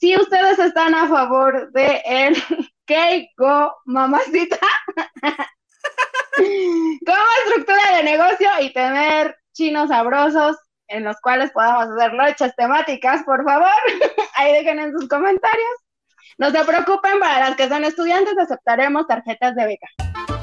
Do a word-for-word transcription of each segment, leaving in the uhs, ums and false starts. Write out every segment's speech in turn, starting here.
si ustedes están a favor de el Keiko Mamacita como estructura de negocio y tener chinos sabrosos en los cuales podamos hacer lochas temáticas, por favor, ahí dejen en sus comentarios. No se preocupen, para las que son estudiantes aceptaremos tarjetas de beca.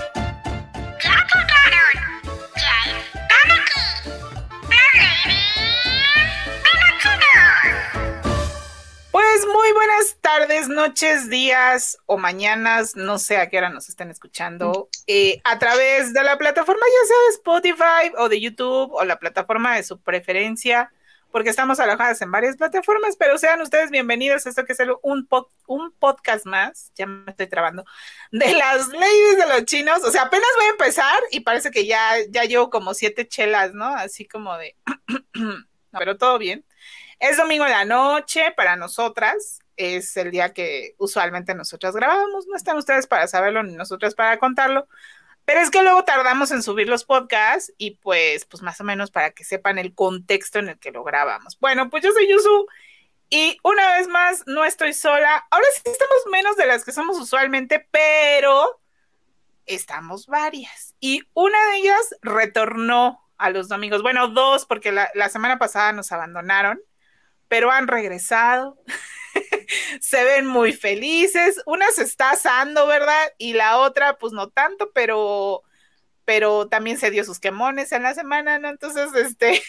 Pues muy buenas tardes, noches, días o mañanas, no sé a qué hora nos estén escuchando, eh, a través de la plataforma ya sea de Spotify o de YouTube o la plataforma de su preferencia, porque estamos alojadas en varias plataformas, pero sean ustedes bienvenidos a esto que es el, un, pod, un podcast más, ya me estoy trabando, de las ladies de los chinos. O sea, apenas voy a empezar y parece que ya, ya llevo como siete chelas, ¿no? Así como de, no, pero todo bien. Es domingo en la noche para nosotras, es el día que usualmente nosotras grabamos, no están ustedes para saberlo ni nosotras para contarlo, pero es que luego tardamos en subir los podcasts y pues, pues más o menos para que sepan el contexto en el que lo grabamos. Bueno, pues yo soy Yusu y una vez más no estoy sola, ahora sí estamos menos de las que somos usualmente, pero estamos varias y una de ellas retornó a los domingos, bueno, dos porque la, la semana pasada nos abandonaron, pero han regresado, se ven muy felices, una se está asando, ¿verdad? Y la otra, pues no tanto, pero, pero también se dio sus quemones en la semana, ¿no? Entonces, este,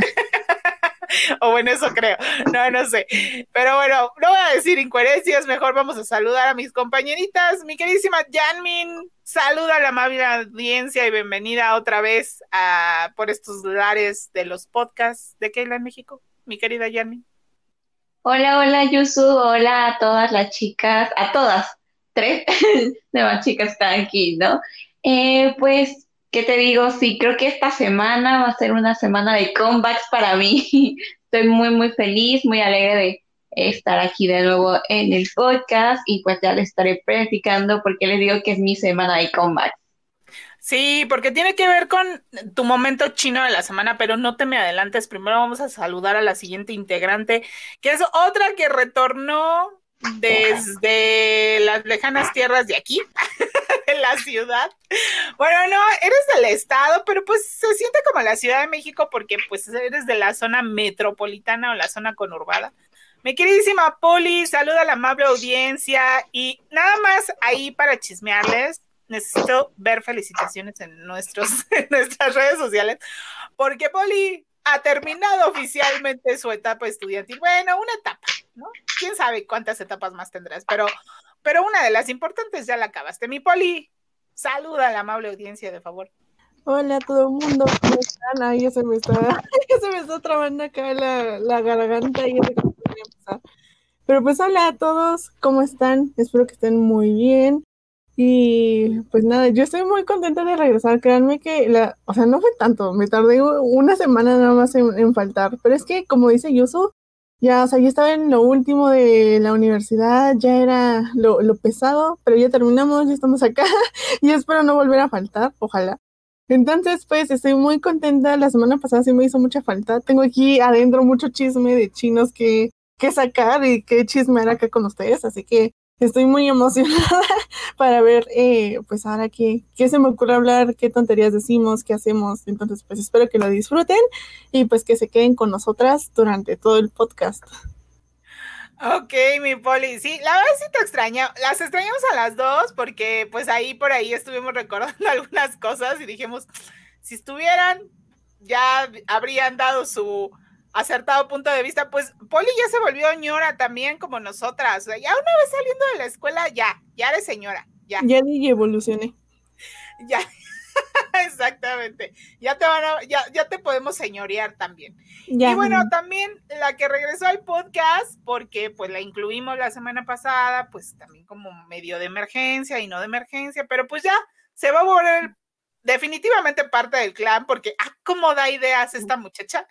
o bueno, eso creo, no, no sé, pero bueno, no voy a decir incoherencias, mejor vamos a saludar a mis compañeritas, mi queridísima Yanmin, saluda a la amable audiencia y bienvenida otra vez a, por estos lares de los podcasts de Keila en México, mi querida Yanmin. Hola, hola Yusu, hola a todas las chicas, a todas, tres demás chicas están aquí, ¿no? Eh, pues, ¿qué te digo? Sí, creo que esta semana va a ser una semana de comebacks para mí. Estoy muy, muy feliz, muy alegre de estar aquí de nuevo en el podcast y pues ya les estaré practicando porque les digo que es mi semana de comebacks. Sí, porque tiene que ver con tu momento chino de la semana, pero no te me adelantes. Primero vamos a saludar a la siguiente integrante, que es otra que retornó desde las lejanas tierras de aquí, de la ciudad. Bueno, no, eres del estado, pero pues se siente como la Ciudad de México porque pues eres de la zona metropolitana o la zona conurbada. Mi queridísima Poli, saluda a la amable audiencia y nada más ahí para chismearles. Necesito ver felicitaciones en, nuestros, en nuestras redes sociales, porque Poli ha terminado oficialmente su etapa estudiantil. Bueno, una etapa, ¿no? Quién sabe cuántas etapas más tendrás, pero, pero una de las importantes ya la acabaste. Mi Poli, saluda a la amable audiencia, de favor. Hola a todo el mundo, ¿cómo están? Ay, ya se me está, ya se me está trabando acá la, la garganta y ya sé cómo voy a empezar. Pero pues hola a todos, ¿cómo están? Espero que estén muy bien. Y pues nada, yo estoy muy contenta de regresar. Créanme que, la, o sea, no fue tanto, me tardé una semana nada más en, en faltar. Pero es que, como dice Yusu, ya, o sea, ya estaba en lo último de la universidad, ya era lo, lo pesado, pero ya terminamos, ya estamos acá y espero no volver a faltar, ojalá. Entonces, pues, estoy muy contenta. La semana pasada sí me hizo mucha falta. Tengo aquí adentro mucho chisme de chinos que, que sacar y que chismear acá con ustedes, así que estoy muy emocionada para ver, eh, pues ahora qué, qué se me ocurre hablar, qué tonterías decimos, qué hacemos. Entonces, pues espero que lo disfruten y pues que se queden con nosotras durante todo el podcast. Ok, mi Poli, sí, la verdad sí te extraño, las extrañamos a las dos porque pues ahí por ahí estuvimos recordando algunas cosas y dijimos, si estuvieran, ya habrían dado su acertado punto de vista. Pues Poli ya se volvió ñora también como nosotras, o sea, ya una vez saliendo de la escuela, ya, ya eres señora, ya. Ya ni evolucioné. Ya, exactamente, ya te van a, ya, ya te podemos señorear también. Ya. Y bueno, también la que regresó al podcast, porque pues la incluimos la semana pasada, pues también como medio de emergencia y no de emergencia, pero pues ya se va a volver definitivamente parte del clan, porque ah, cómo da ideas esta muchacha.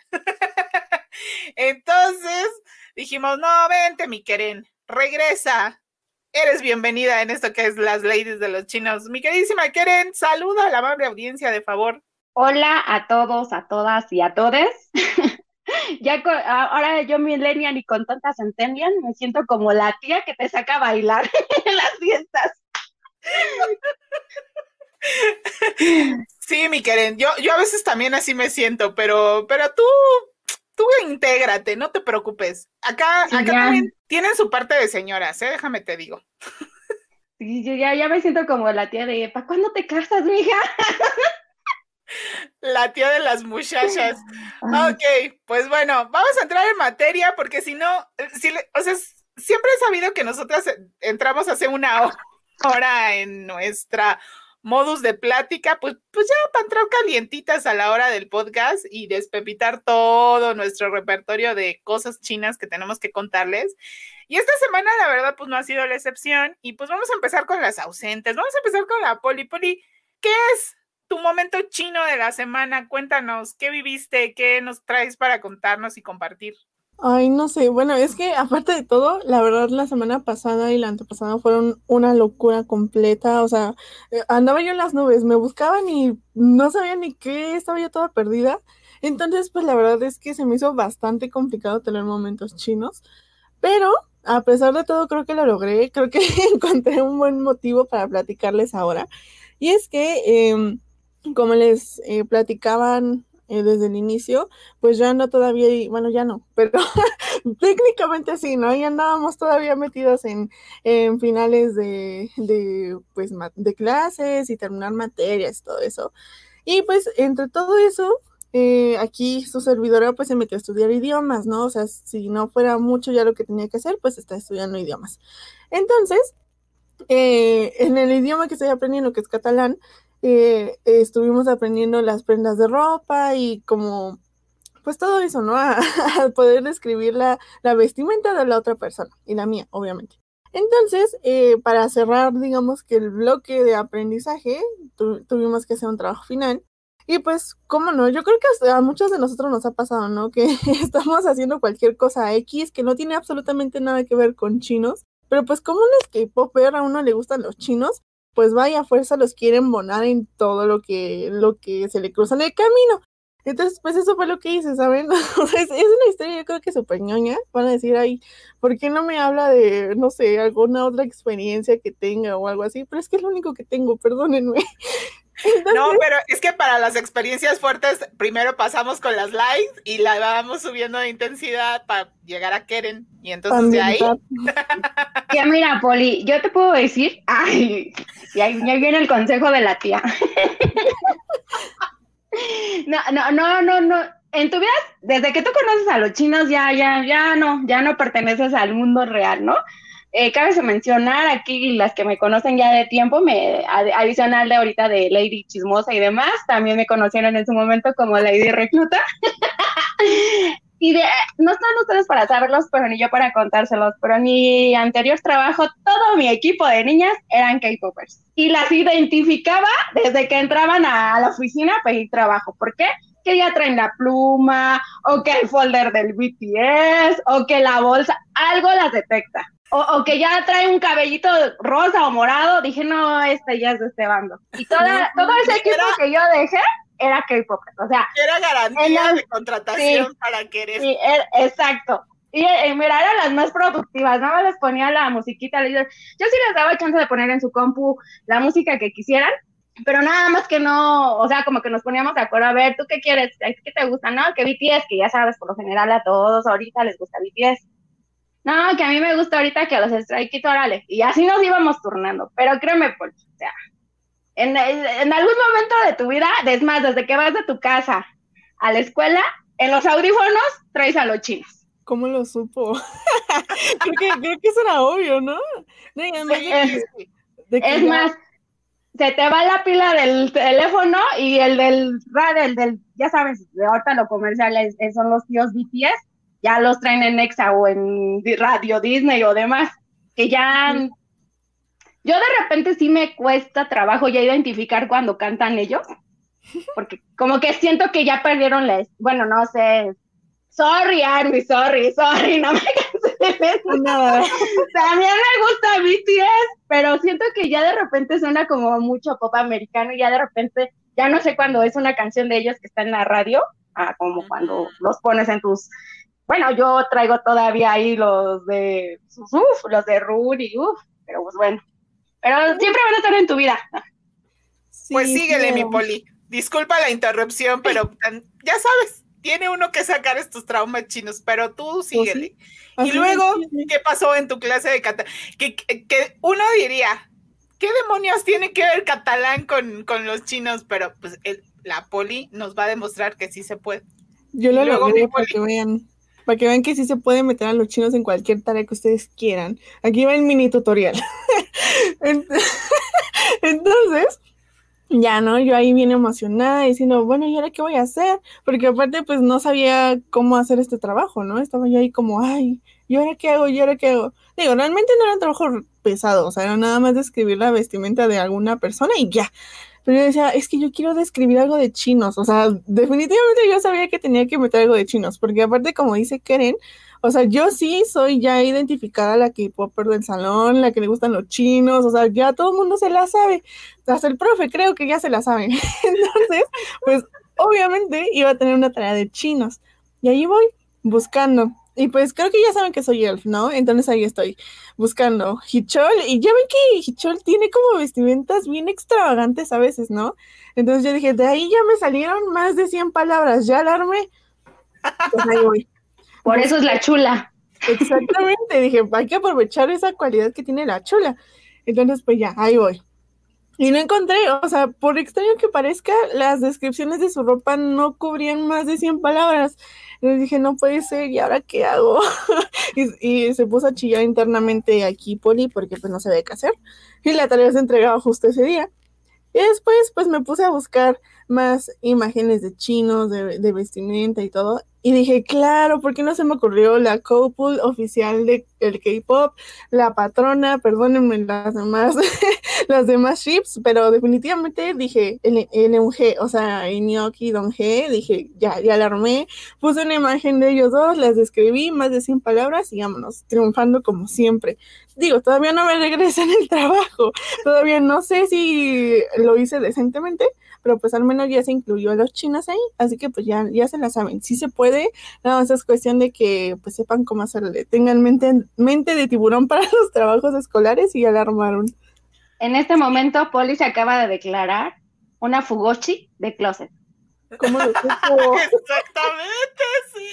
Entonces dijimos, no, vente mi Keren, regresa, eres bienvenida en esto que es las ladies de los chinos. Mi queridísima Keren, saluda a la amable audiencia, de favor. Hola a todos, a todas y a todes. Ya con, ahora yo millennial y con tanta centennial me siento como la tía que te saca a bailar en las fiestas. Sí, mi Karen, yo, yo a veces también así me siento, pero, pero tú, tú intégrate, no te preocupes. Acá, Sí, acá ya. también tienen su parte de señoras, ¿eh? Déjame te digo. Sí, yo ya, ya me siento como la tía de, ¿para cuándo te casas, mija? La tía de las muchachas. Ay. Ok, pues bueno, vamos a entrar en materia porque si no, si le, o sea, siempre he sabido que nosotras entramos hace una hora en nuestra modus de plática, pues, pues ya para entrar calientitas a la hora del podcast y despepitar todo nuestro repertorio de cosas chinas que tenemos que contarles. Y esta semana, la verdad, pues no ha sido la excepción. Y pues vamos a empezar con las ausentes. Vamos a empezar con la Poli. Poli, ¿qué es tu momento chino de la semana? Cuéntanos, ¿qué viviste? ¿Qué nos traes para contarnos y compartir? Ay, no sé, bueno, es que aparte de todo, la verdad la semana pasada y la antepasada fueron una locura completa, o sea, eh, andaba yo en las nubes, me buscaban y no sabía ni qué, estaba yo toda perdida, entonces pues la verdad es que se me hizo bastante complicado tener momentos chinos, pero a pesar de todo creo que lo logré, creo que encontré un buen motivo para platicarles ahora, y es que eh, como les eh, platicaban eh, desde el inicio, pues ya ando todavía, y, bueno, ya no, pero técnicamente sí, ¿no? Ya andábamos todavía metidos en, en finales de, de, pues, de clases y terminar materias y todo eso. Y pues entre todo eso, eh, aquí su servidora pues se metió a estudiar idiomas, ¿no? O sea, si no fuera mucho ya lo que tenía que hacer, pues está estudiando idiomas. Entonces, eh, en el idioma que estoy aprendiendo, que es catalán, eh, eh, estuvimos aprendiendo las prendas de ropa y como, pues todo eso, ¿no? A, a poder describir la, la vestimenta de la otra persona y la mía, obviamente. Entonces, eh, para cerrar, digamos que el bloque de aprendizaje, tu, tuvimos que hacer un trabajo final. Y pues, ¿cómo no? Yo creo que a muchos de nosotros nos ha pasado, ¿no? Que estamos haciendo cualquier cosa X que no tiene absolutamente nada que ver con chinos. Pero pues como un K-popper a uno le gustan los chinos, pues vaya fuerza los quieren bonar en todo lo que, lo que se le cruza en el camino. Entonces, pues eso fue lo que hice, ¿saben? O sea, es, es una historia yo creo que súper ñoña. Van a decir, ay, ¿por qué no me habla de, no sé, alguna otra experiencia que tenga o algo así? Pero es que es lo único que tengo, perdónenme. Entonces, no, pero es que para las experiencias fuertes primero pasamos con las likes y la vamos subiendo de intensidad para llegar a Keren y entonces de ahí que mira, Poli, yo te puedo decir, ay, y ahí ya viene el consejo de la tía. no, no, no, no, no, en tu vida, desde que tú conoces a los chinos ya, ya, ya no, ya no perteneces al mundo real, ¿no? Eh, cabe mencionar aquí las que me conocen ya de tiempo, me, adicional de ahorita de Lady Chismosa y demás, también me conocieron en su momento como Lady Recluta. Y de, no están ustedes para saberlos, pero ni yo para contárselos, pero en mi anterior trabajo, todo mi equipo de niñas eran K-popers. Y las identificaba desde que entraban a la oficina a pedir trabajo. ¿Por qué? Que ya traen la pluma, o que el folder del B T S, o que la bolsa, algo las detecta. O, o que ya trae un cabellito rosa o morado, dije, no, este ya es de este bando. Y toda, todo ese equipo era, que yo dejé era K-pop. O sea, era garantía la, de contratación sí, para querer. Sí, era, exacto. Y eh, mira, eran las más productivas, nada más les ponía la musiquita. Les, yo sí les daba chance de poner en su compu la música que quisieran, pero nada más que no, o sea, como que nos poníamos de acuerdo, a ver, ¿tú qué quieres? ¿Qué te gusta? No, que B T S, que ya sabes, por lo general a todos ahorita les gusta B T S. No, que a mí me gusta ahorita que a los Stray Kids, órale. Y así nos íbamos turnando. Pero créeme, Poli, o sea, en, en algún momento de tu vida, es más, desde que vas de tu casa a la escuela, en los audífonos traes a los chinos. ¿Cómo lo supo? creo, que, creo que eso era obvio, ¿no? no sí, es, de que es ya... más, se te va la pila del teléfono y el del radio, el del, ya sabes, de ahorita lo comercial es, son los tíos B T S, ya los traen en Exa o en Radio Disney o demás, que ya, sí. Yo de repente sí me cuesta trabajo ya identificar cuando cantan ellos, porque como que siento que ya perdieron la, bueno, no sé, sorry Army, sorry, sorry, no me canceles, no. También me gusta B T S, pero siento que ya de repente suena como mucho pop americano y ya de repente, ya no sé cuándo es una canción de ellos que está en la radio, a como Ujú. cuando los pones en tus... Bueno, yo traigo todavía ahí los de... Uf, los de Rudy, uf, pero pues bueno. Pero siempre van a estar en tu vida. Pues Sí, síguele, mi claro. Poli. Disculpa la interrupción, pero tan- ya sabes, tiene uno que sacar estos traumas chinos, pero tú síguele. Así Y es, luego, sí, sí. ¿qué pasó en tu clase de catalán? Que, que, que uno diría, ¿qué demonios tiene que ver catalán con, con los chinos? Pero pues el- la Poli nos va a demostrar que sí se puede. Yo Y lo luego, logré mi para Poli. que vean, para que vean que sí se puede meter a los chinos en cualquier tarea que ustedes quieran. Aquí va el mini tutorial. Ent- Entonces, ya, ¿no? Yo ahí bien emocionada diciendo, bueno, ¿y ahora qué voy a hacer? Porque aparte, pues no sabía cómo hacer este trabajo, ¿no? Estaba yo ahí como, ay, ¿y ahora qué hago? ¿Y ahora qué hago? Digo, realmente no era un trabajo pesado, o sea, era nada más describir la vestimenta de alguna persona y ya. Pero yo decía, es que yo quiero describir algo de chinos, o sea, definitivamente yo sabía que tenía que meter algo de chinos, porque aparte, como dice Keren, o sea, yo sí soy ya identificada la K-popper del salón, la que le gustan los chinos, o sea, ya todo el mundo se la sabe, hasta el profe creo que ya se la sabe. Entonces, pues obviamente iba a tener una tarea de chinos, y ahí voy buscando. Y pues creo que ya saben que soy elf, ¿no? Entonces ahí estoy buscando Hichol, y ya ven que Hichol tiene como vestimentas bien extravagantes a veces, ¿no? Entonces yo dije, de ahí ya me salieron más de cien palabras, ya la armé, pues ahí voy. Por Bus- eso es la chula. Exactamente, dije, hay que aprovechar esa cualidad que tiene la chula. Entonces, pues ya, ahí voy. Y no encontré, o sea, por extraño que parezca, las descripciones de su ropa no cubrían más de cien palabras. Entonces dije, no puede ser, ¿y ahora qué hago? y, y se puso a chillar internamente aquí Poli porque pues no sabía qué hacer. Y la tarea se entregaba justo ese día. Y después pues me puse a buscar más imágenes de chinos, de, de vestimenta y todo. Y dije, claro, ¿por qué no se me ocurrió la couple oficial del K-pop? La patrona, perdónenme las demás, las demás ships, pero definitivamente dije, el, el Eunge, o sea, Inyoki y Donghae, dije, ya, ya la armé. Puse una imagen de ellos dos, las describí, más de cien palabras y vámonos, triunfando como siempre. Digo, todavía no me regresan el trabajo, todavía no sé si lo hice decentemente, pero pues al menos ya se incluyó a los chinos ahí, así que pues ya, ya se la saben, sí se puede, nada más es cuestión de que pues sepan cómo hacerle, tengan mente, mente de tiburón para los trabajos escolares y ya la armaron. En este momento, Poli se acaba de declarar una fugoshi de closet. ¿Cómo lo supo? Exactamente, sí.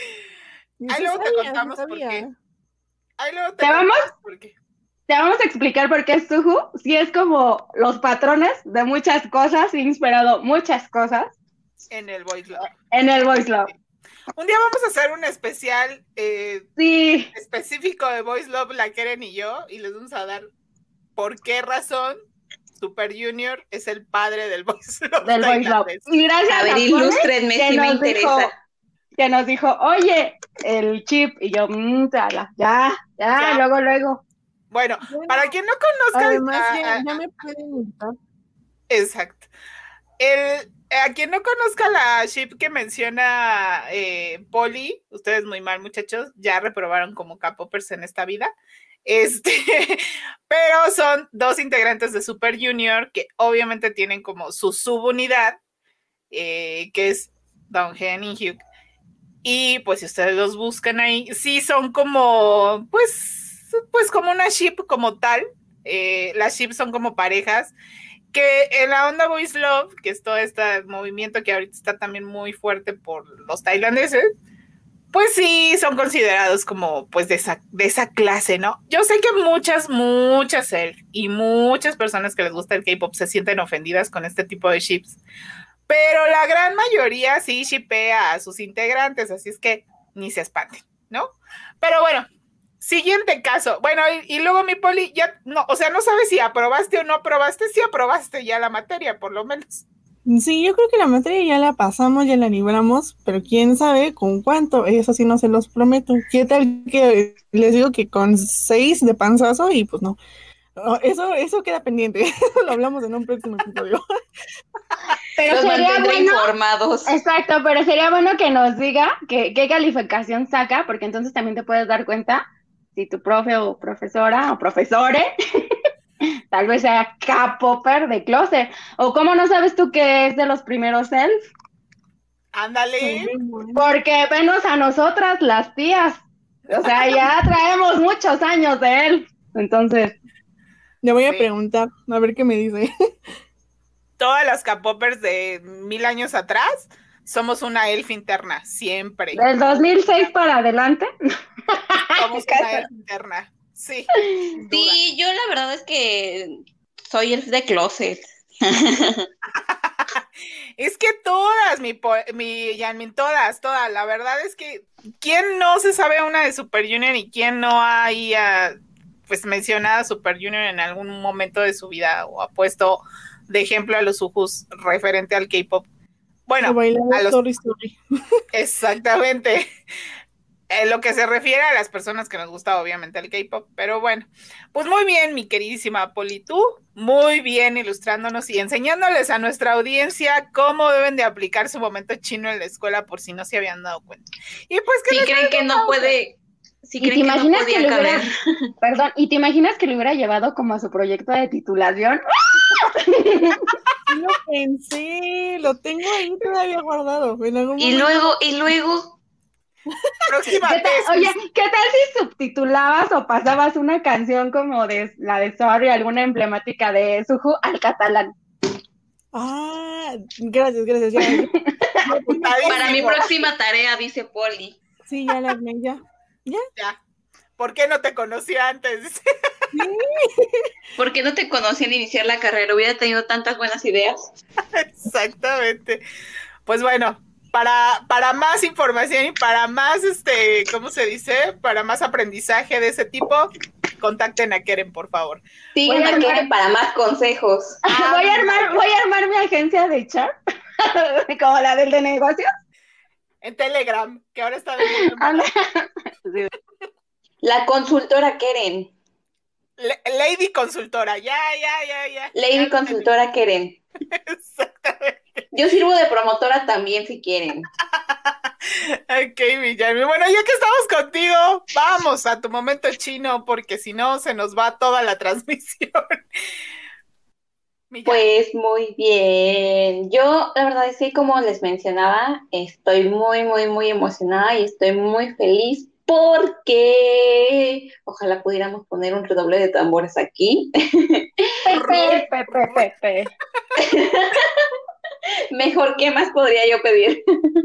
Sí Ahí luego te sabía, contamos sí por sabía. qué. Ahí luego te, ¿Te contamos vamos? por qué. Te vamos a explicar por qué es Suhu. Sí, es como los patrones de muchas cosas, inspirado muchas cosas En el Voice Love. en el Voice Love. Un día vamos a hacer un especial eh, Sí, específico de Voice Love, la Keren y yo, y les vamos a dar por qué razón Super Junior es el padre del Voice Love del Voice Love. tailandés. Y gracias A ver, Poli, ilústrenme que si me nos interesa. dijo, que nos dijo, oye, el chip, y yo, mmm, ya, ya, Ya. luego, luego. Bueno, Bueno, para quien no conozca... Además, a- ya, a- ya me pueden invitar. Exacto. El, a quien no conozca la ship que menciona eh, Poli, ustedes muy mal, muchachos, ya reprobaron como K-popers en esta vida. Este, pero son dos integrantes de Super Junior que obviamente tienen como su subunidad, eh, que es Donghae y Hyuk. Y pues si ustedes los buscan ahí, sí son como, pues, pues como una ship como tal. Eh, las ships son como parejas que en la onda Voice Love, que es todo este movimiento que ahorita está también muy fuerte por los tailandeses, pues sí son considerados como pues de esa, de esa clase, ¿no? Yo sé que muchas, muchas elf y muchas personas que les gusta el K-pop se sienten ofendidas con este tipo de ships, pero la gran mayoría sí shippea a sus integrantes, así es que ni se espanten, ¿no? Pero bueno, siguiente caso. Bueno, y, y luego mi Poli, ya, no, o sea, no sabes si aprobaste o no aprobaste, sí aprobaste ya la materia, por lo menos. Sí, yo creo que la materia ya la pasamos, ya la libramos, pero quién sabe con cuánto, eso sí no se los prometo. ¿Qué tal que les digo que con seis de panzazo y pues no? No, Eso, eso queda pendiente, eso lo hablamos en un próximo episodio. Pero Los sería mantendré bueno, informados. exacto, pero sería bueno que nos diga que, qué calificación saca, porque entonces también te puedes dar cuenta si tu profe o profesora o profesore tal vez sea K-popper de closet. O cómo no sabes tú que es de los primeros elf. Ándale. Porque venos a nosotras, las tías. O sea, ya traemos muchos años de él. Entonces. Le voy a Sí. preguntar, a ver qué me dice. Todas las K-popers de mil años atrás somos una elf interna, siempre. Del dos mil seis para adelante. Somos una elf interna, sí. Sin duda. Sí, yo la verdad es que soy elf de closet. Es que todas, mi, mi Yanmin, todas, todas. La verdad es que ¿quién no se sabe una de Super Junior y quién no ha ahí, uh, pues mencionado a Super Junior en algún momento de su vida o ha puesto de ejemplo a los Ujus referente al K-pop? Bueno, a los... story, story. Exactamente. En lo que se refiere a las personas que nos gusta obviamente el K-pop, pero bueno, pues muy bien, mi queridísima Poli, tú muy bien ilustrándonos y enseñándoles a nuestra audiencia cómo deben de aplicar su momento chino en la escuela por si no se habían dado cuenta. Y pues que si creen que no puede, si creen que no podía caber. Perdón, ¿y te imaginas que lo hubiera llevado como a su proyecto de titulación? Lo pensé, lo tengo ahí todavía guardado. En algún y momento... luego, y luego. Próxima ¿Qué tal, oye, ¿qué tal si subtitulabas o pasabas una canción como de la de Sorry, alguna emblemática de Suju al catalán? Ah, gracias, gracias. Ya, ya. Para mi próxima tarea, dice Poli. Sí, ya la armé, ya. ¿Ya? Ya. ¿Por qué no te conocí antes? Sí. ¿Por qué no te conocí al iniciar la carrera? Hubiera tenido tantas buenas ideas. Exactamente. Pues bueno, para, para más información y para más, este, ¿cómo se dice? Para más aprendizaje de ese tipo, contacten a Keren, por favor. Sigan a Keren para más consejos. Ah, voy a armar, voy a armar mi agencia de chat, como la del de negocios. En Telegram, que ahora está vendiendo. La consultora Keren. Lady consultora, ya, ya, ya, ya. Lady ya consultora no Keren. Exactamente. Yo sirvo de promotora también si quieren. Ok, Villarmi. Bueno, ya que estamos contigo, vamos a tu momento chino, porque si no se nos va toda la transmisión. Pues muy bien. Yo, la verdad es que como les mencionaba, estoy muy, muy, muy emocionada y estoy muy feliz porque ojalá pudiéramos poner un redoble de tambores aquí. Pepe, pepe, pepe. Mejor, ¿qué más podría yo pedir?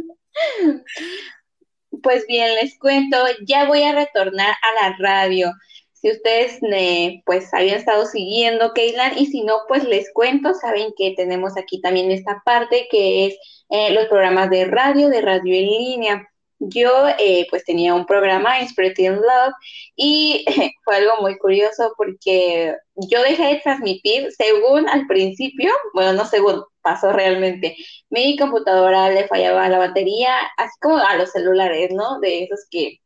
Pues bien, les cuento, ya voy a retornar a la radio. Si ustedes eh, pues habían estado siguiendo Keylan, y si no, pues les cuento, saben que tenemos aquí también esta parte que es eh, los programas de radio, de radio en línea. Yo eh, pues tenía un programa, Inspired in Love, y eh, fue algo muy curioso porque yo dejé de transmitir según al principio, bueno, no según, pasó realmente, mi computadora le fallaba la batería, así como a los celulares, ¿no? De esos que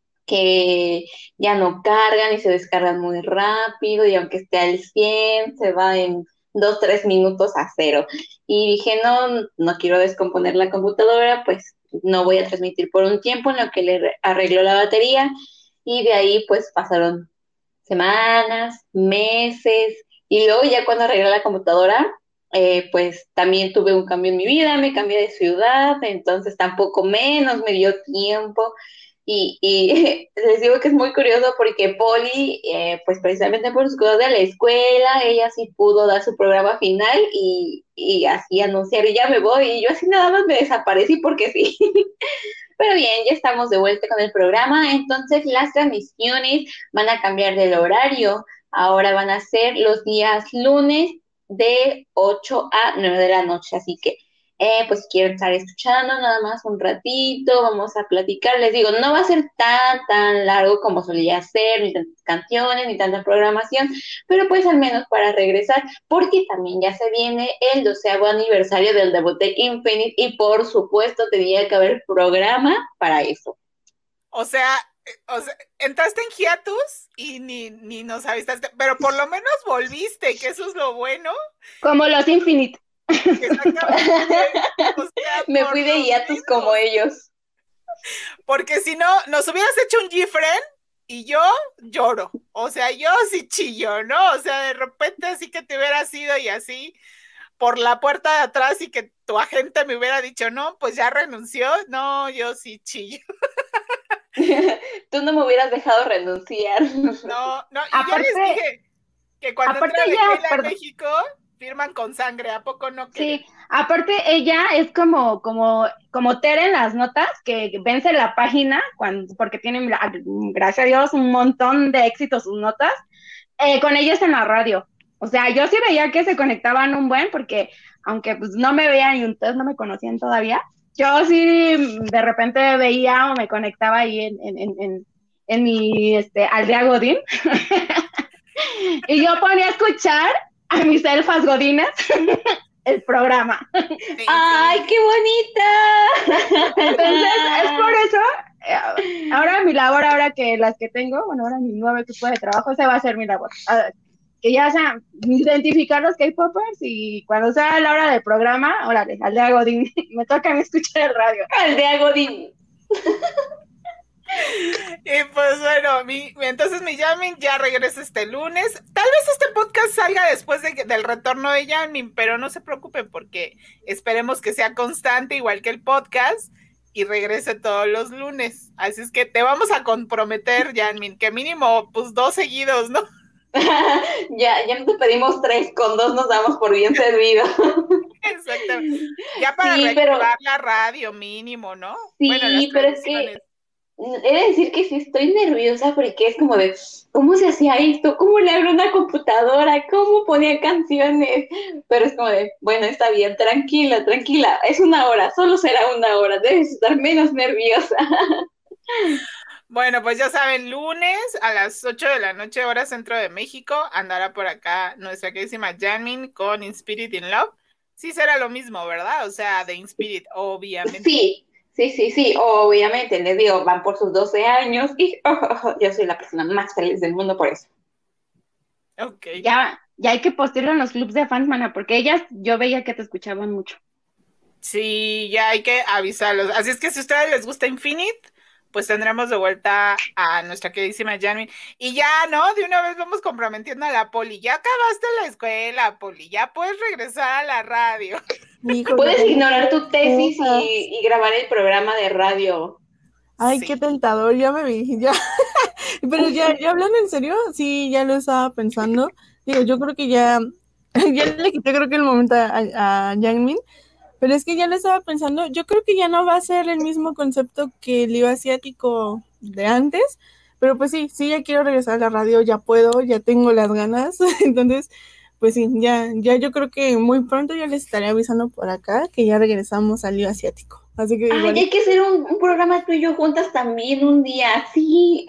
que ya no cargan y se descargan muy rápido y aunque esté al cien se va en dos, tres minutos a cero. Y dije, no, no quiero descomponer la computadora, pues no voy a transmitir por un tiempo en lo que le arregló la batería y de ahí pues pasaron semanas, meses y luego ya cuando arreglé la computadora, eh, pues también tuve un cambio en mi vida, me cambié de ciudad, entonces tampoco menos me dio tiempo. Y, y les digo que es muy curioso porque Poli, eh, pues precisamente por sus cosas de la escuela, ella sí pudo dar su programa final y, y así anunciar, y ya me voy, y yo así nada más me desaparecí porque sí. Pero bien, ya estamos de vuelta con el programa, entonces las transmisiones van a cambiar del horario, ahora van a ser los días lunes de ocho a nueve de la noche, así que Eh, pues quiero estar escuchando nada más un ratito, vamos a platicar, les digo, no va a ser tan, tan largo como solía ser, ni tantas canciones, ni tanta programación, pero pues al menos para regresar, porque también ya se viene el doceavo aniversario del debut de Infinite, y por supuesto tenía que haber programa para eso. O sea, o sea, entraste en hiatus y ni, ni nos avisaste, pero por lo menos volviste, que eso es lo bueno. Como los Infinite. Exactamente. O sea, me fui de hiatus como ellos. Porque si no, nos hubieras hecho un G-Friend y yo lloro. O sea, yo sí chillo, ¿no? O sea, de repente así que te hubieras ido y así. por la puerta de atrás y que tu agente me hubiera dicho, no, pues ya renunció, no, yo sí chillo. Tú no me hubieras dejado renunciar. No, no, y Aparte, ya les dije que cuando aparte entra de ella, Keila en perdón. México, firman con sangre, ¿a poco no quieren? Sí, aparte ella es como, como, como Tere en las notas, que vence la página cuando, porque tiene, gracias a Dios, un montón de éxitos sus notas. Eh, con ella es en la radio. O sea, yo sí veía que se conectaban un buen, porque aunque pues no me veían y ustedes no me conocían todavía, yo sí de repente veía o me conectaba ahí en, en, en, en, en mi este, aldea Godín. Y yo ponía a escuchar a mis elfas godines el programa. Sí, ¡Ay, sí. qué bonita! Entonces, es por eso, eh, ahora mi labor, ahora que las que tengo, bueno, ahora mis nueve equipos de trabajo, esa va a ser mi labor. A- que ya sea identificar los K-popers y cuando sea la hora del programa, órale, al de Godín, me toca a mí escuchar el radio. Aldea Godín. Y pues bueno, mi, entonces mi Yamin ya regresa este lunes. Tal vez este podcast salga después de, del retorno de Yamin, pero no se preocupen porque esperemos que sea constante, igual que el podcast, y regrese todos los lunes. Así es que te vamos a comprometer, Yamin, que mínimo pues dos seguidos, ¿no? ya, ya te pedimos tres, con dos nos damos por bien servido. Exactamente. Ya para Sí, reactivar pero la radio mínimo, ¿no? sí, Bueno, las pero es transmisiones. que he de decir que sí estoy nerviosa porque es como de, ¿cómo se hacía esto? ¿Cómo le abro una computadora? ¿Cómo ponía canciones? Pero es como de, bueno, está bien, tranquila, tranquila, es una hora, solo será una hora, debes estar menos nerviosa. Bueno, pues ya saben, lunes a las ocho de la noche, hora centro de México, andará por acá nuestra queridísima Janmin con In Spirit in Love. Sí será lo mismo, ¿verdad? O sea, de In Spirit, obviamente. Sí, sí, sí, sí, obviamente, les digo, van por sus doce años y oh, oh, oh, yo soy la persona más feliz del mundo por eso. Ok. Ya, ya hay que postearlo en los clubs de fans, mana, porque ellas, yo veía que te escuchaban mucho. Sí, ya hay que avisarlos. Así es que si a ustedes les gusta Infinite, pues tendremos de vuelta a nuestra queridísima Janmin. Y ya, ¿no? De una vez vamos comprometiendo a la Poli. Ya acabaste la escuela, Poli. Ya puedes regresar a la radio. Híjole, Puedes qué ignorar tu tesis cosas. y, y grabar el programa de radio. Ay, Sí. qué tentador, ya me vi, ya. Pero ya, ya hablando en serio, sí, ya lo estaba pensando. Digo, yo creo que ya, ya le quité creo que el momento a, a, a Yangmin, pero es que ya lo estaba pensando, yo creo que ya no va a ser el mismo concepto que el lío asiático de antes, pero pues sí, sí, ya quiero regresar a la radio, ya puedo, ya tengo las ganas, entonces, pues sí, ya, ya yo creo que muy pronto ya les estaré avisando por acá que ya regresamos al lío asiático. Así que Ay, igual. hay que hacer un, un programa tú y yo juntas también un día, sí.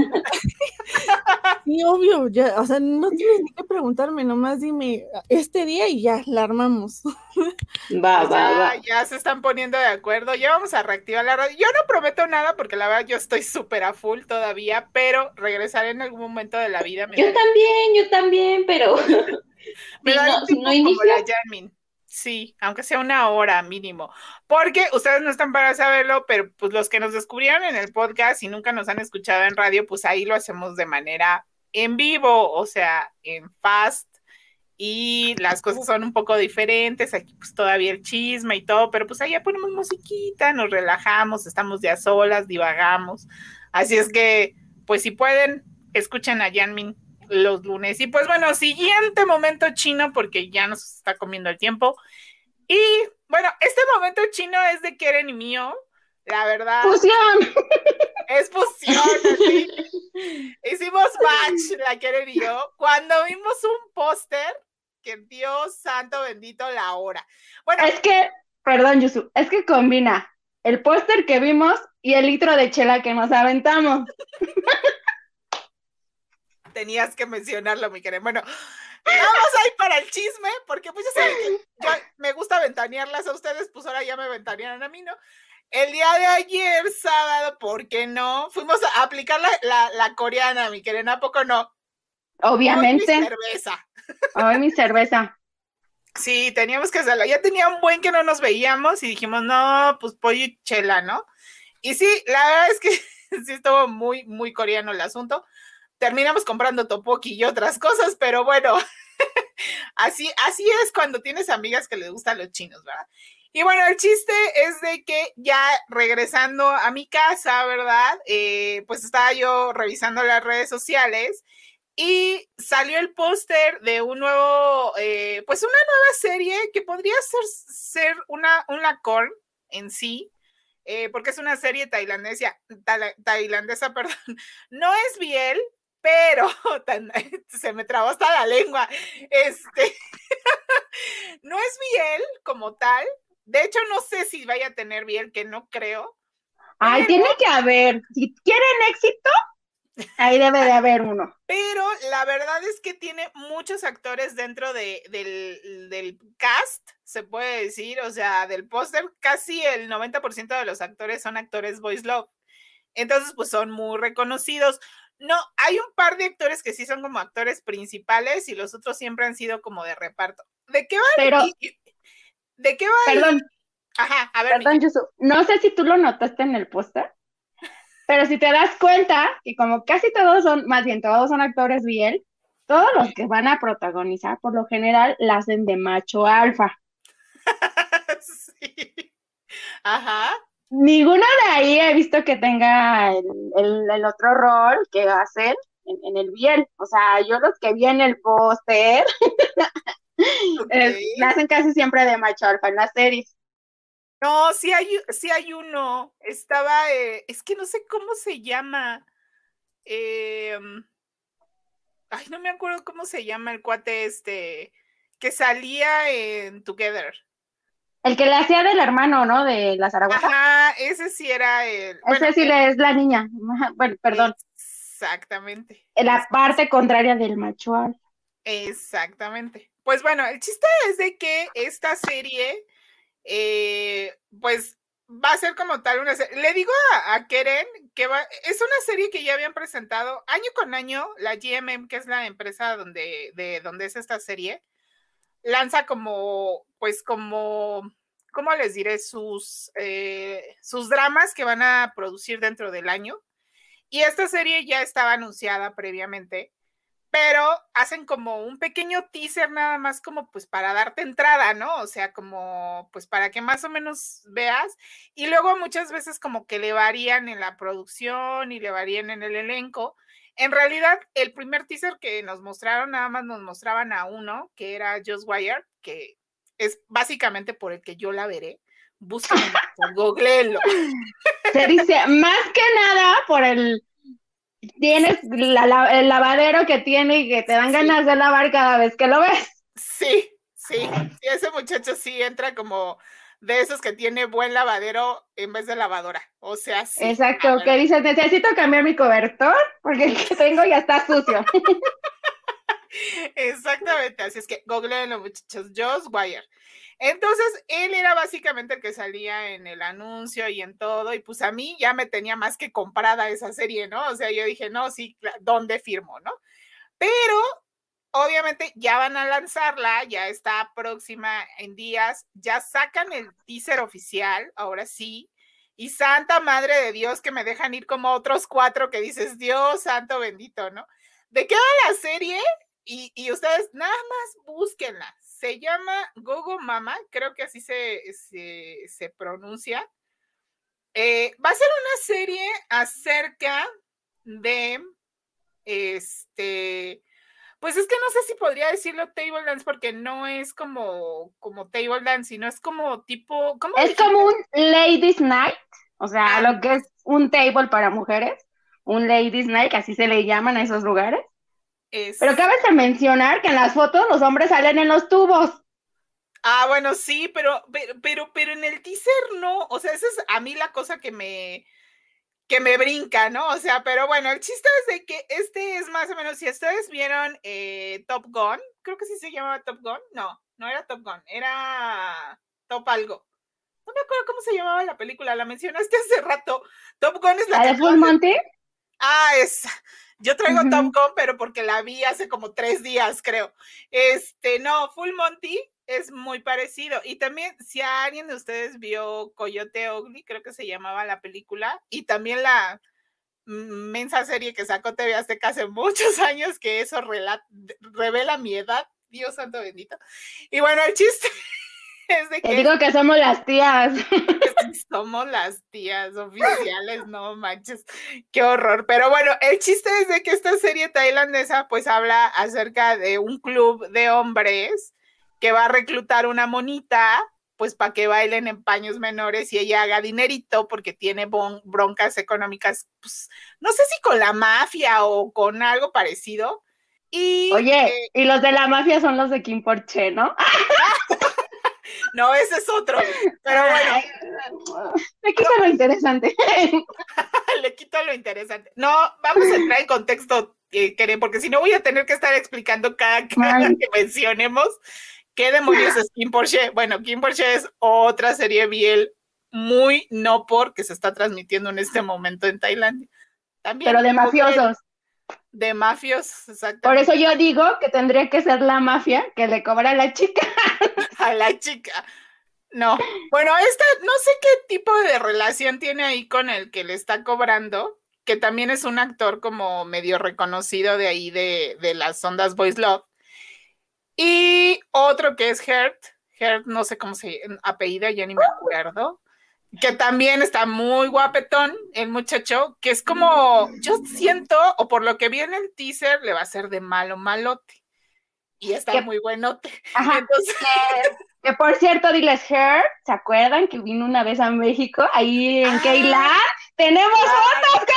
Sí, obvio, ya, o sea, no tienes ni que preguntarme, nomás dime este día y ya, la armamos. Va, Pues va, ya, va. ya se están poniendo de acuerdo. Ya vamos a reactivar la radio. Yo no prometo nada porque la verdad yo estoy súper a full todavía, pero regresaré en algún momento de la vida. Me Yo daré, también, yo también, pero me si daré no, un si tiempo no como inicio, la Janmin. Sí, aunque sea una hora mínimo. Porque ustedes no están para saberlo, pero pues los que nos descubrieron en el podcast y nunca nos han escuchado en radio, pues ahí lo hacemos de manera en vivo, o sea, en fast. Y las cosas son un poco diferentes, aquí pues todavía el chisme y todo, pero pues allá ponemos musiquita, nos relajamos, estamos ya solas, divagamos, así es que pues si pueden, escuchen a Yanmin los lunes. Y pues bueno, siguiente momento chino, porque ya nos está comiendo el tiempo, y bueno, este momento chino es de Keren y mío, la verdad. ¡Fusión! Es fusión, así. Hicimos match, la Keren y yo, cuando vimos un póster, que Dios santo bendito la hora. Bueno, es que, perdón, Yusu, es que combina el póster que vimos y el litro de chela que nos aventamos. Tenías que mencionarlo, mi Keren. Bueno, vamos ahí para el chisme, porque pues ya saben que yo me gusta ventanearlas a ustedes, pues ahora ya me ventanearon a mí, ¿no? El día de ayer, sábado, ¿por qué no? Fuimos a aplicar la, la, la coreana, mi Keren, ¿a poco no? Obviamente. Hoy mi cerveza. Hoy mi cerveza. Sí, teníamos que hacerlo. Ya tenía un buen que no nos veíamos y dijimos, no, pues pollo y chela, ¿no? Y sí, la verdad es que sí estuvo muy, muy coreano el asunto. Terminamos comprando tteokbokki y otras cosas, pero bueno, Así, así es cuando tienes amigas que les gustan los chinos, ¿verdad? Y bueno, el chiste es de que ya regresando a mi casa, ¿verdad? Eh, pues estaba yo revisando las redes sociales y salió el póster de un nuevo, eh, pues una nueva serie que podría ser, ser una, una corn en sí, eh, porque es una serie tailandesa, ta- tailandesa, perdón. No es Biel, pero tan, se me trabó hasta la lengua. Este, no es Biel como tal. De hecho, no sé si vaya a tener Biel, que no creo. Ay, pero, tiene que haber. Si quieren éxito, ahí debe de haber uno. Pero la verdad es que tiene muchos actores dentro de, del, del cast, se puede decir, o sea, del póster, casi el noventa por ciento de los actores son actores voice love. Entonces, pues son muy reconocidos. No, hay un par de actores que sí son como actores principales y los otros siempre han sido como de reparto. ¿De qué va? Pero, ¿De qué va? Perdón. Ajá, a ver. Perdón, Yusu. No sé si tú lo notaste en el póster, pero si te das cuenta que como casi todos son, más bien todos son actores bien, todos los que van a protagonizar, por lo general, la hacen de macho alfa. Sí. Ajá. Ninguno de ahí he visto que tenga el, el, el otro rol que hacen en, en el Biel. O sea, yo los que vi en el póster, Okay. eh, la hacen casi siempre de macho alfa en las series. No, sí hay, sí hay uno. Estaba, eh, es que no sé cómo se llama. Eh, ay, no me acuerdo cómo se llama el cuate este que salía en Together. El que le hacía del hermano, ¿no? De la Zaragoza. Ajá, ese sí era el. Ese Bueno, sí el, es la niña. Bueno, perdón. Exactamente. La parte contraria del macho alfa. Exactamente. Pues bueno, el chiste es de que esta serie, eh, pues va a ser como tal una serie. Le digo a, a Keren que va, es una serie que ya habían presentado año con año. La G M M, que es la empresa donde, de donde es esta serie, lanza como, pues como, ¿cómo les diré? Sus, eh, sus dramas que van a producir dentro del año. Y esta serie ya estaba anunciada previamente, pero hacen como un pequeño teaser nada más como pues para darte entrada, ¿no? O sea, como pues para que más o menos veas, y luego muchas veces como que le varían en la producción y le varían en el elenco. En realidad, el primer teaser que nos mostraron, nada más nos mostraban a uno, que era Joss Whyer, que es básicamente por el que yo la veré. Búsquenlo, googleenlo. Se dice, más que nada por el... Tienes la, la, el lavadero que tiene y que te dan sí. ganas de lavar cada vez que lo ves. Sí, sí, sí, ese muchacho sí entra como de esos que tiene buen lavadero en vez de lavadora, o sea, sí. Exacto, que dices, necesito cambiar mi cobertor porque el que tengo ya está sucio. Exactamente, así es que googleenlo, muchachos, Joss Whyer. Entonces, él era básicamente el que salía en el anuncio y en todo, y pues a mí ya me tenía más que comprada esa serie, ¿no? O sea, yo dije, no, sí, ¿dónde firmo, no? Pero, obviamente, ya van a lanzarla, ya está próxima en días, ya sacan el teaser oficial, ahora sí, y santa madre de Dios que me dejan ir como otros cuatro que dices, Dios santo bendito, ¿no? ¿De qué va la serie? Y, y ustedes nada más búsquenla. Se llama Gogo Mama, creo que así se, se, se pronuncia. Eh, va a ser una serie acerca de, este, pues es que no sé si podría decirlo table dance porque no es como, como table dance, sino es como tipo... ¿cómo es dijiste? como un ladies night, o sea, ah, lo que es un table para mujeres, un ladies night, así se le llaman a esos lugares. Es... Pero cabe de mencionar que en las fotos los hombres salen en los tubos. Ah, bueno, sí, pero, pero, pero, pero en el teaser no, o sea, esa es a mí la cosa que me, que me brinca, ¿no? O sea, pero bueno, el chiste es de que este es más o menos, si ustedes vieron eh, Top Gun, creo que sí se llamaba Top Gun, no, no era Top Gun, era Top algo. No me acuerdo cómo se llamaba la película, la mencionaste hace rato. Top Gun es la, ¿La de Full Monty? Ah, esa. Yo traigo uh-huh. Top Gun, pero porque la vi hace como tres días, creo. Este, no, Full Monty es muy parecido. Y también, si alguien de ustedes vio Coyote Ugly, creo que se llamaba la película, y también la mensa serie que sacó T V Azteca hace muchos años, que eso relata, revela mi edad, Dios santo bendito. Y bueno, el chiste es de que... Te digo que somos las tías. Somos las tías oficiales, no manches, qué horror. Pero bueno, el chiste es de que esta serie tailandesa pues habla acerca de un club de hombres que va a reclutar una monita pues para que bailen en paños menores y ella haga dinerito porque tiene bon- broncas económicas, pues no sé si con la mafia o con algo parecido. Y, Oye, eh, y los de la mafia son los de Kim Porche, ¿no? no, ese es otro, pero bueno. Me quita lo interesante. Le quito lo interesante. No, vamos a entrar en contexto, eh, Keren, porque si no voy a tener que estar explicando cada, cada que mencionemos qué demonios es Kim Porche. Bueno, Kim Porche es otra serie biel muy no por que se está transmitiendo en este momento en Tailandia. También, Pero de mafiosos. De mafios, exactamente. Por eso yo digo que tendría que ser la mafia que le cobra a la chica. A la chica. No. Bueno, esta, no sé qué tipo de relación tiene ahí con el que le está cobrando, que también es un actor como medio reconocido de ahí de, de las ondas Boys Love. Y otro que es Hert, Hert, no sé cómo se apellida, ya ni me acuerdo, que también está muy guapetón, el muchacho, que es como, yo siento, o por lo que vi en el teaser, le va a ser de malo malote. Y está ¿Qué? Muy buenote. Ajá, Entonces... que, que por cierto, diles Her, ¿se acuerdan que vino una vez a México? Ahí en ah, Keilan. ¡Tenemos claro. Fotos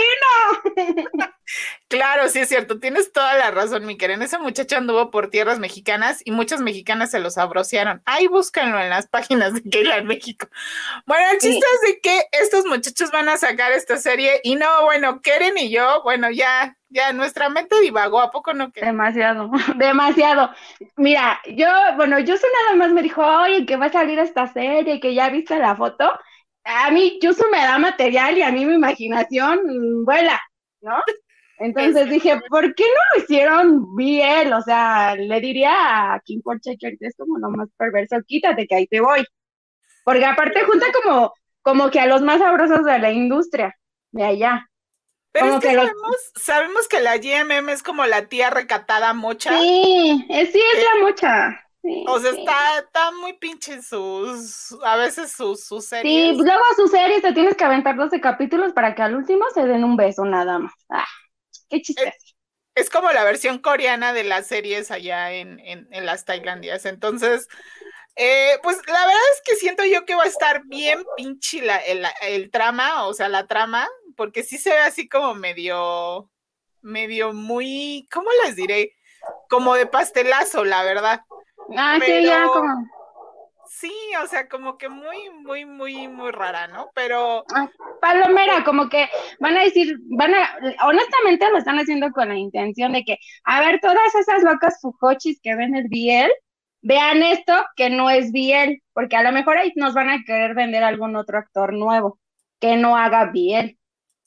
cuando vino! Claro, sí es cierto, tienes toda la razón, mi querida. Ese muchacho anduvo por tierras mexicanas y muchas mexicanas se los abrocearon. Ahí búscanlo en las páginas de Keilan México. Bueno, el chiste sí. es de que estos muchachos van a sacar esta serie y no, bueno, Keren y yo, bueno, ya... Ya, nuestra mente divagó, ¿a poco no? Queda? Demasiado, demasiado. Mira, yo, bueno, Yusu nada más me dijo, oye, que va a salir esta serie, que ya viste la foto. A mí, Yusu me da material y a mí mi imaginación vuela, ¿no? Entonces dije, ¿por qué no lo hicieron bien? O sea, le diría a Kim Porche que es como lo más perverso, quítate que ahí te voy. Porque aparte junta como, como que a los más sabrosos de la industria, de allá. Pero como es que, que sabemos, los... sabemos que la G M M es como la tía recatada mocha. Sí, es, sí, es eh, la mocha. Sí, o sea, sí. está, está muy pinche sus, a veces sus, sus series. Sí, pues luego sus series te tienes que aventar doce capítulos para que al último se den un beso nada más. Ah, qué chiste. Es, es como la versión coreana de las series allá en, en, en las Tailandias. Entonces, eh, pues la verdad es que siento yo que va a estar bien pinche la, el, el trama, o sea, la trama, porque sí se ve así como medio, medio muy, ¿cómo les diré? Como de pastelazo, la verdad. Ah, Pero, sí, ya como... Sí, o sea, como que muy, muy, muy, muy rara, ¿no? Pero... Ah, palomera, como que van a decir, van a, honestamente lo están haciendo con la intención de que, a ver, todas esas locas fujochis que ven el B L, vean esto que no es B L, porque a lo mejor ahí nos van a querer vender algún otro actor nuevo que no haga B L.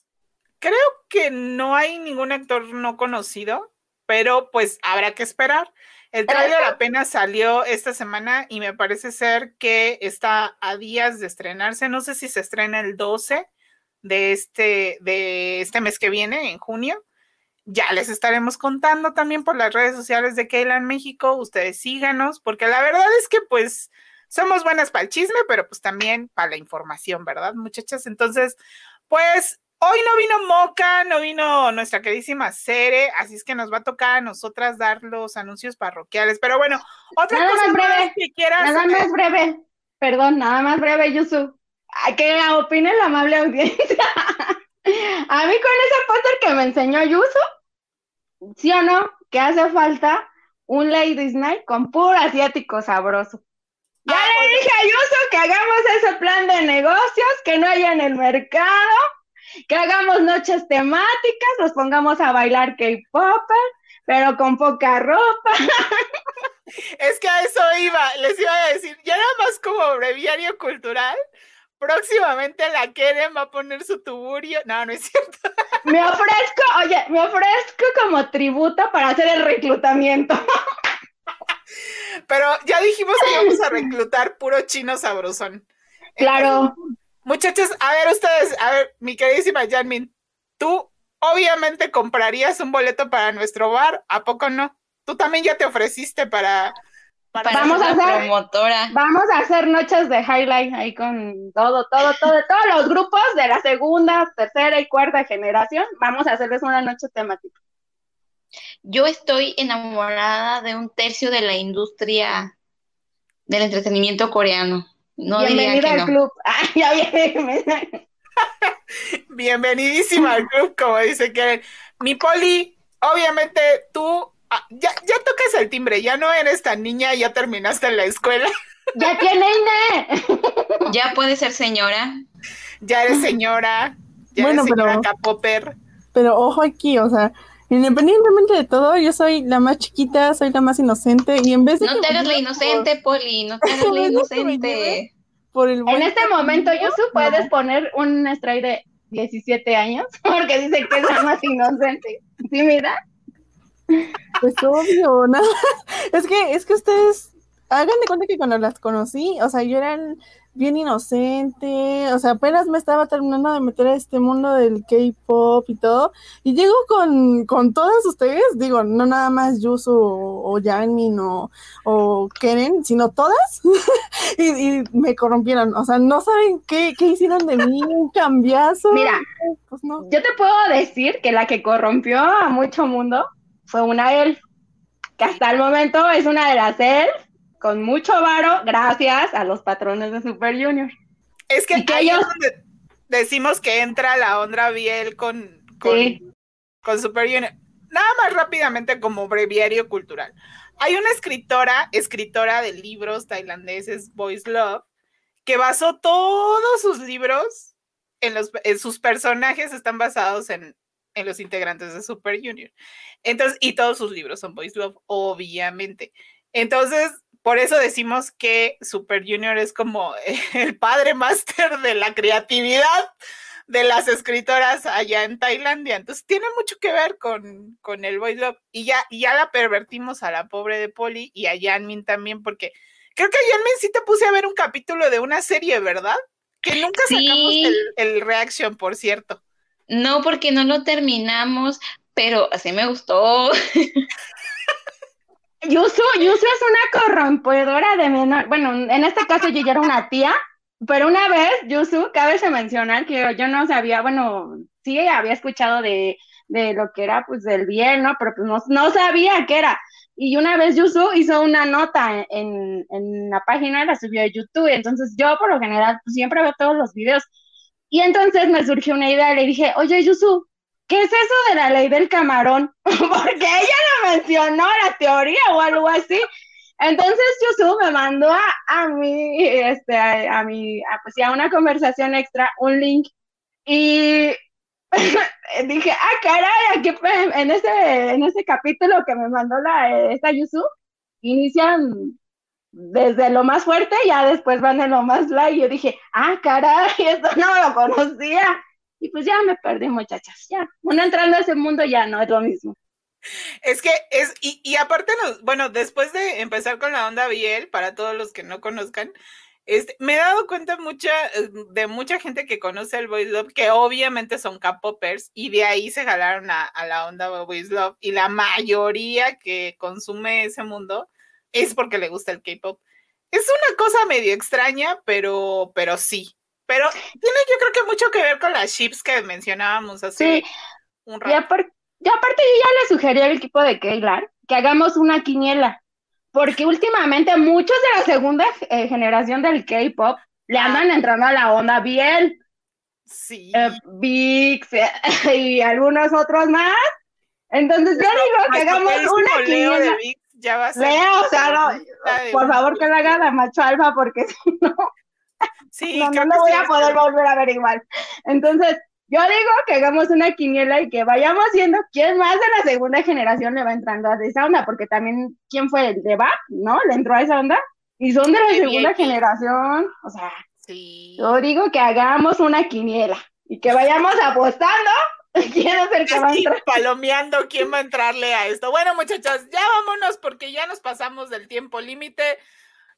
Creo que no hay ningún actor no conocido, pero pues habrá que esperar. El tráiler apenas salió esta semana y me parece ser que está a días de estrenarse. No sé si se estrena el doce de este, de este mes que viene, en junio. Ya les estaremos contando también por las redes sociales de Keilan México. Ustedes síganos, porque la verdad es que pues somos buenas para el chisme, pero pues también para la información, ¿verdad, muchachas? Entonces, pues... Hoy no vino Moca, no vino nuestra queridísima Cere, así es que nos va a tocar a nosotras dar los anuncios parroquiales. Pero bueno, otra nada cosa más breve, más que quieras. Nada saber. más breve, perdón, nada más breve, Yusu. Que opine la amable audiencia. A mí con ese póster que me enseñó Yusu, ¿sí o no? Que hace falta un Ladies Night con puro asiático sabroso. Ya ah, le dije a Yusu que hagamos ese plan de negocios que no hay en el mercado. Que hagamos noches temáticas, los pongamos a bailar K-pop, pero con poca ropa. Es que a eso iba, les iba a decir, ya nada más como breviario cultural, próximamente la Keren va a poner su tuburio. No, no es cierto. Me ofrezco, oye, me ofrezco como tributo para hacer el reclutamiento. Pero ya dijimos que íbamos a reclutar puro chino sabrosón. Claro. Entonces, muchachos, a ver ustedes, a ver, mi queridísima Yanmin, tú obviamente comprarías un boleto para nuestro bar, ¿a poco no? tú también ya te ofreciste para... para Vamos a ser la hacer- promotora. Vamos a hacer noches de highlight ahí con todo, todo, todo, todos los grupos de la segunda, tercera y cuarta generación. Vamos a hacerles una noche temática. Yo estoy enamorada de un tercio de la industria del entretenimiento coreano. No diría Bienvenida que al no. club. Ah, ya viene. Bienvenidísima al club, como dice Karen. Mi Poli, obviamente tú ah, ya, ya tocas el timbre, ya no eres tan niña, ya terminaste la escuela, Ya tiene I N E. Ya puede ser señora. ya eres señora, ya Bueno, eres señora pero- K-popper. Pero ojo aquí, o sea, independientemente de todo, yo soy la más chiquita, soy la más inocente, y en vez de No que te me hagas la lleven inocente, Poli, no te hagas la ¿Ves lo que me inocente. por el En buen este camino, momento, Yusu, puedes no. poner un stray de diecisiete años, porque dice que es la más inocente. ¿Sí, mira? Pues obvio, nada. Es que, es que ustedes hagan de cuenta que cuando las conocí, o sea, yo era bien inocente, o sea, apenas me estaba terminando de meter a este mundo del K-pop y todo, y llego con, con todas ustedes, digo, no nada más Yusu o, o Janmin o, o Keren, sino todas, y, y me corrompieron, o sea, no saben qué, qué hicieron de mí, un cambiazo. Mira, Pues no. yo te puedo decir que la que corrompió a mucho mundo fue una elf, que hasta el momento es una de las elf con mucho varo, gracias a los patrones de Super Junior. Es que Y que ahí ellos- es donde decimos que entra la onda Biel con, con, Sí. con Super Junior. Nada más rápidamente como breviario cultural. Hay una escritora, escritora de libros tailandeses, Boys Love, que basó todos sus libros, en, los, en sus personajes están basados en, en los integrantes de Super Junior. Entonces, y todos sus libros son Boys Love, obviamente. Entonces, por eso decimos que Super Junior es como el padre máster de la creatividad de las escritoras allá en Tailandia. Entonces, tiene mucho que ver con, con el Boys Love. Y ya, y ya la pervertimos a la pobre de Polly y a Yanmin también, porque creo que a Yanmin sí te puse a ver un capítulo de una serie, ¿verdad? Que nunca Sí. sacamos el, el reaction, por cierto. No, porque no lo terminamos, pero así me gustó. Yusu, Yusu es una corrompedora de menor. Bueno, en este caso yo ya era una tía, pero una vez, Yusu, cabe mencionar que yo no sabía, bueno, sí había escuchado de, de lo que era, pues, del bien, ¿no? Pero pues no, no sabía qué era. Y una vez Yusu hizo una nota en, en la página, la subió a YouTube, entonces yo por lo general pues, siempre veo todos los videos. Y entonces me surgió una idea, le dije, oye, Yusu, ¿qué es eso de la ley del camarón? Porque ella lo mencionó, la teoría o algo así. Entonces Yusu me mandó a, a mí, este, a, a mi, a, pues ya una conversación extra, un link, y dije, ah, caray, aquí en ese, en ese capítulo que me mandó la, esta Yusu, inician desde lo más fuerte, ya después van en lo más light, y yo dije, ah, caray, esto no lo conocía. Y pues ya me perdí, muchachas, ya. Uno entrando a ese mundo ya no es lo mismo. Es que es, y, y aparte, nos, bueno, después de empezar con la onda Biel, para todos los que no conozcan, este, me he dado cuenta mucha, de mucha gente que conoce el Boys Love, que obviamente son K-popers, y de ahí se jalaron a, a la onda Boys Love, y la mayoría que consume ese mundo es porque le gusta el K-pop. Es una cosa medio extraña, pero, pero sí. Pero tiene yo creo que mucho que ver con las ships que mencionábamos hace Sí, un y rato. aparte, y aparte yo ya le sugerí al equipo de Keylar que hagamos una quiniela, porque últimamente muchos de la segunda eh, generación del K-pop le andan entrando a la onda bien, Sí. eh, Vix eh, y algunos otros más. Entonces yo digo que hagamos una Leo de quiniela. Vix ya va a ser. Leo, o sea, no, por favor que la haga la macho alfa, porque si no, sí, no, no creo lo que voy sí a poder volver a ver igual. Entonces, yo digo que hagamos una quiniela y que vayamos viendo quién más de la segunda generación le va entrando a esa onda, porque también, ¿quién fue? El de Bap, ¿no? Le entró a esa onda, y son de la De segunda V I P. generación, o sea, Sí. yo digo que hagamos una quiniela y que vayamos apostando quién es el que va a Así, entrar. palomeando quién va a entrarle a esto. Bueno, muchachos, ya vámonos porque ya nos pasamos del tiempo límite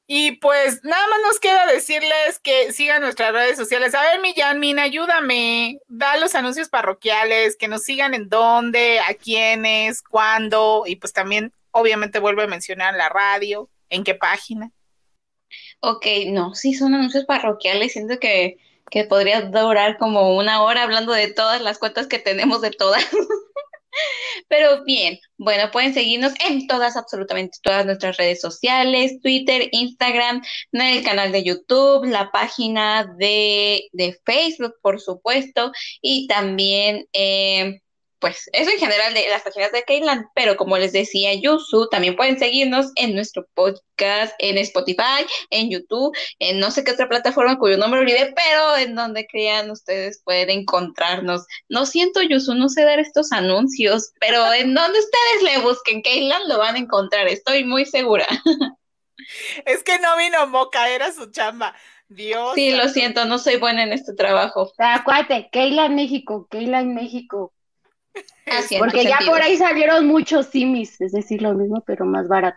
Y pues nada más nos queda decirles que sigan nuestras redes sociales. A ver, mi Yanmin, ayúdame. Da los anuncios parroquiales, que nos sigan en dónde, a quiénes, cuándo. Y pues también, obviamente, vuelvo a mencionar la radio, en qué página. Ok, no, sí son anuncios parroquiales. Siento que, que podría durar como una hora hablando de todas las cuentas que tenemos de todas. Pero bien, bueno, pueden seguirnos en todas, absolutamente todas nuestras redes sociales, Twitter, Instagram, en el canal de YouTube, la página de, de Facebook, por supuesto, y también, eh, pues, eso en general de las páginas de Keyland, pero como les decía Yusu, también pueden seguirnos en nuestro podcast, en Spotify, en YouTube, en no sé qué otra plataforma cuyo nombre olvidé, pero en donde crean ustedes pueden encontrarnos. No siento, Yusu, no sé dar estos anuncios, pero en donde ustedes le busquen Keyland lo van a encontrar, estoy muy segura. Es que no vino Moca, era su chamba. Dios. Sí, lo siento, no soy buena en este trabajo. Acuérdate, Keyland México, Keyland México. Así Porque ya por ahí salieron muchos simis, es decir, lo mismo, pero más barato.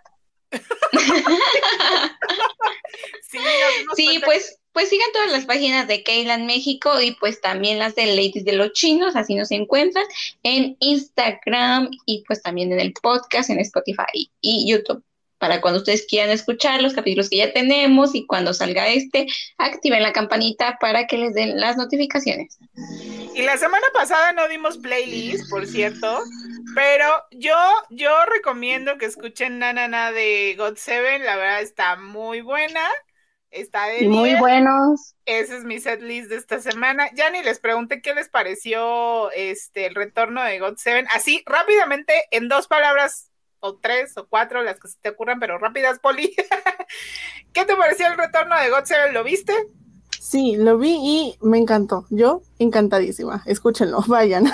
Sí, sí pues, pues sigan todas las páginas de Keyland México y pues también las de Ladies de los Chinos, así nos encuentran en Instagram y pues también en el podcast, en Spotify y YouTube. Para cuando ustedes quieran escuchar los capítulos que ya tenemos y cuando salga este, activen la campanita para que les den las notificaciones. Y la semana pasada no dimos playlist, por cierto, pero yo, yo recomiendo que escuchen Na Na Na de God Seven, la verdad está muy buena, está de muy diez. buenos. Ese es mi setlist de esta semana. Ya ni les pregunté qué les pareció este el retorno de God Seven, así rápidamente en dos palabras o tres o cuatro, las que se te ocurran, pero rápidas, Poli. ¿Qué te pareció el retorno de God Seven? ¿Lo viste? Sí, lo vi y me encantó. Yo, encantadísima. Escúchenlo, vayan.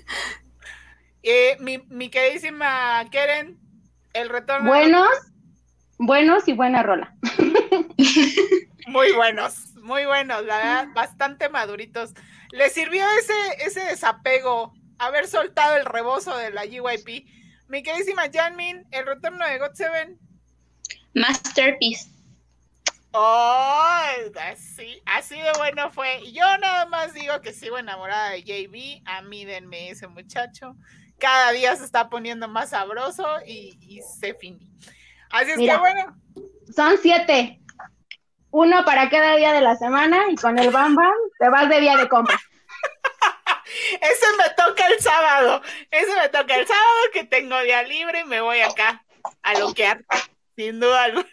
Eh, mi, mi queridísima Keren, el retorno... Buenos, de... buenos y buena rola. Muy buenos, muy buenos, la verdad, bastante maduritos. ¿Le sirvió ese, ese desapego, haber soltado el rebozo de la G Y P? Mi queridísima Yanmin, el retorno de God Seven. Masterpiece. Oh, así, así de bueno fue. Y yo nada más digo que sigo enamorada de J B. A mí denme ese muchacho. Cada día se está poniendo más sabroso y, y se finí. Así es Mira, que bueno. Son siete. Uno para cada día de la semana y con el Bam Bam te vas de día de compra. Ese me toca el sábado. Ese me toca el sábado que tengo día libre y me voy acá a loquear. Sin duda alguna.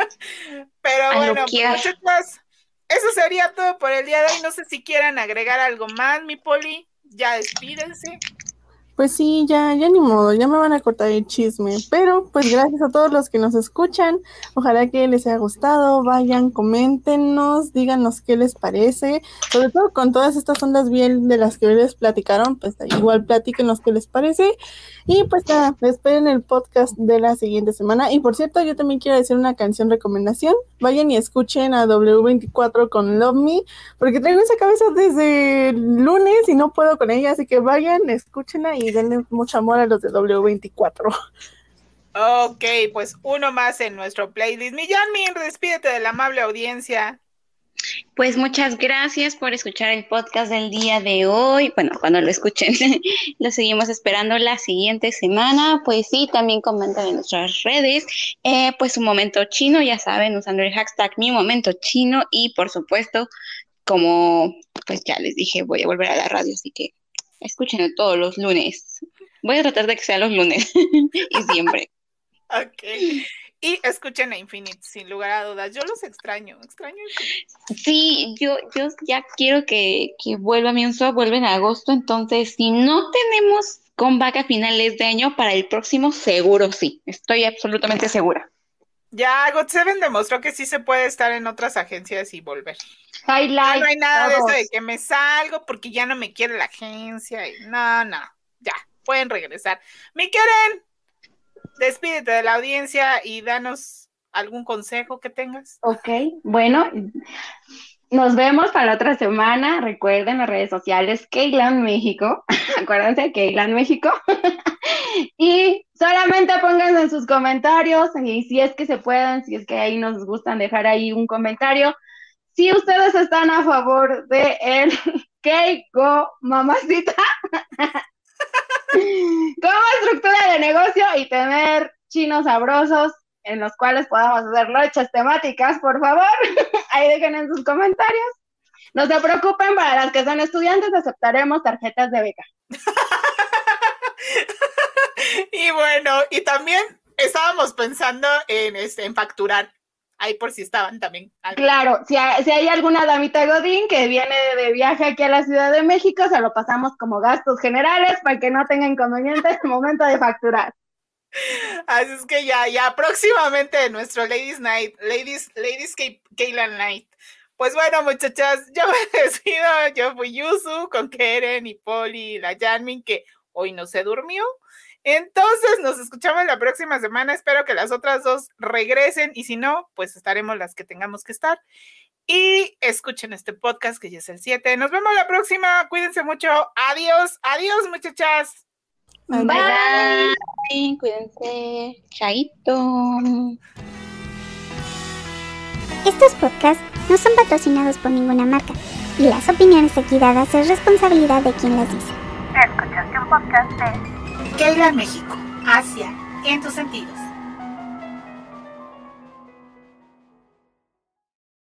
Pero a bueno, muchachos, eso sería todo por el día de hoy. No sé si quieran agregar algo más, mi Poli. Ya despídense. Pues sí, ya, ya ni modo, ya me van a cortar el chisme, pero pues gracias a todos los que nos escuchan, ojalá que les haya gustado, vayan, coméntenos, díganos qué les parece, sobre todo con todas estas ondas bien de las que les platicaron, pues igual platíquenos qué les parece, y pues nada, esperen el podcast de la siguiente semana, y por cierto, yo también quiero decir una canción recomendación, vayan y escuchen a doble u veinticuatro con Love Me, porque traigo esa cabeza desde el lunes y no puedo con ella, así que vayan, escúchenla y y denle mucho amor a los de doble u veinticuatro. Ok, pues uno más en nuestro playlist. Mi Yanmin, despídete de la amable audiencia. Pues muchas gracias por escuchar el podcast del día de hoy. Bueno, cuando lo escuchen, lo seguimos esperando la siguiente semana. Pues sí, también comenten en nuestras redes. Eh, pues un momento chino, ya saben, usando el hashtag mi momento chino. Y por supuesto, como pues ya les dije, voy a volver a la radio, así que escúchenlo todos los lunes. Voy a tratar de que sea los lunes y siempre. Ok. Y escuchen a Infinite, sin lugar a dudas. Yo los extraño, extraño. Sí, yo, yo ya quiero que, que vuelva mi Miunso, vuelve en agosto, entonces si no tenemos comeback a finales de año, para el próximo seguro sí, estoy absolutamente segura. Ya, God Seven demostró que sí se puede estar en otras agencias y volver. Highlight, ya no hay nada todos. de eso de que me salgo porque ya no me quiere la agencia. Y no, no, ya, pueden regresar. Mi Keren, despídete de la audiencia y danos algún consejo que tengas. Ok, bueno, nos vemos para la otra semana. Recuerden las redes sociales Keyland México. Acuérdense, Keyland México. Y Solamente pónganse en sus comentarios, y si es que se pueden, si es que ahí nos gustan dejar ahí un comentario, si ustedes están a favor de el Keiko mamacita como estructura de negocio y tener chinos sabrosos en los cuales podamos hacer noches temáticas, por favor, ahí dejen en sus comentarios. No se preocupen, para las que son estudiantes aceptaremos tarjetas de beca. Y bueno, y también estábamos pensando en, este, en facturar, ahí por si estaban también. Claro, si hay, si hay alguna damita Godín que viene de viaje aquí a la Ciudad de México, se lo pasamos como gastos generales para que no tenga inconveniente en el momento de facturar. Así es que ya, ya próximamente nuestro Ladies Night, Ladies, Ladies Kayla Night. Pues bueno, muchachas, yo me despido, yo fui Yusu con Keren y Poli y la Yanmin, que hoy no se durmió. Entonces nos escuchamos la próxima semana, espero que las otras dos regresen y si no, pues estaremos las que tengamos que estar. Y escuchen este podcast que ya es el siete. Nos vemos la próxima, cuídense mucho, adiós, adiós muchachas. Bye, bye, bye. Cuídense, chaito. Estos podcasts no son patrocinados por ninguna marca y las opiniones aquí dadas es responsabilidad de quien las dice. Escuchaste un podcast de Kayla México, Asia, en tus sentidos.